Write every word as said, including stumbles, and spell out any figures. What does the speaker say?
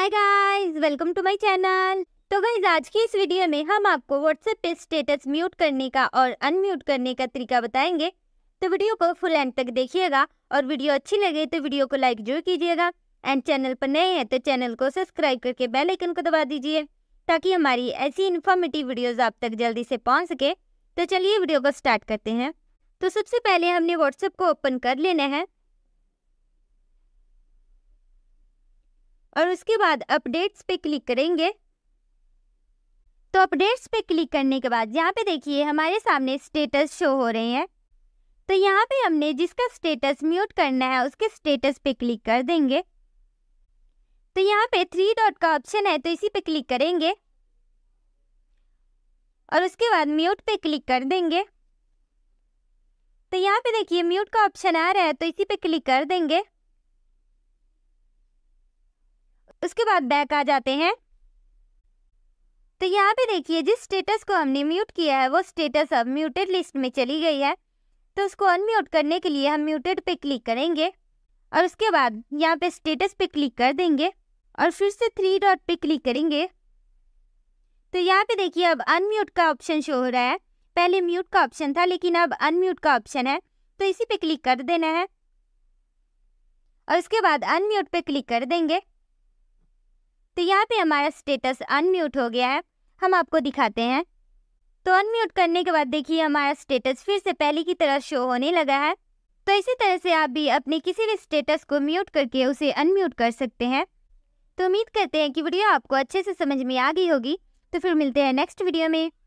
Hi guys, welcome to my channel. तो guys, आज की इस वीडियो में हम आपको व्हाट्सएप पे स्टेटस म्यूट करने का और अनम्यूट करने का तरीका बताएंगे। तो वीडियो को फुल एंड तक देखिएगा और वीडियो अच्छी लगे तो वीडियो को लाइक जरूर कीजिएगा। एंड चैनल पर नए हैं तो चैनल को सब्सक्राइब करके बेल आइकन को दबा दीजिए ताकि हमारी ऐसी इन्फॉर्मेटिव वीडियोज आप तक जल्दी से पहुँच सके। तो चलिए वीडियो को स्टार्ट करते हैं। तो सबसे पहले हमने व्हाट्सएप को ओपन कर लेना है और उसके बाद अपडेट्स पे क्लिक करेंगे। तो अपडेट्स पे क्लिक करने के बाद यहाँ पे देखिए हमारे सामने स्टेटस शो हो रहे हैं। तो यहाँ पे हमने जिसका स्टेटस म्यूट करना है उसके स्टेटस पे क्लिक कर देंगे। तो यहाँ पे थ्री डॉट का ऑप्शन है तो इसी पे क्लिक करेंगे और उसके बाद म्यूट पे क्लिक कर देंगे। तो यहाँ पे देखिए म्यूट का ऑप्शन आ रहा है तो इसी पे क्लिक कर देंगे। उसके बाद बैक आ जाते हैं। तो यहाँ पे देखिए जिस स्टेटस को हमने म्यूट किया है वो स्टेटस अब म्यूटेड लिस्ट में चली गई है। तो उसको अनम्यूट करने के लिए हम म्यूटेड पे क्लिक करेंगे और उसके बाद यहाँ पे स्टेटस पे क्लिक कर देंगे और फिर से थ्री डॉट पे क्लिक करेंगे। तो यहाँ पे देखिए अब अनम्यूट का ऑप्शन शो हो रहा है। पहले म्यूट का ऑप्शन था लेकिन अब अनम्यूट का ऑप्शन है तो इसी पे क्लिक कर देना है और उसके बाद अनम्यूट पे क्लिक कर देंगे। तो यहाँ पे हमारा स्टेटस अनम्यूट हो गया है। हम आपको दिखाते हैं। तो अनम्यूट करने के बाद देखिए हमारा स्टेटस फिर से पहले की तरह शो होने लगा है। तो इसी तरह से आप भी अपने किसी भी स्टेटस को म्यूट करके उसे अनम्यूट कर सकते हैं। तो उम्मीद करते हैं कि वीडियो आपको अच्छे से समझ में आ गई होगी। तो फिर मिलते हैं नेक्स्ट वीडियो में।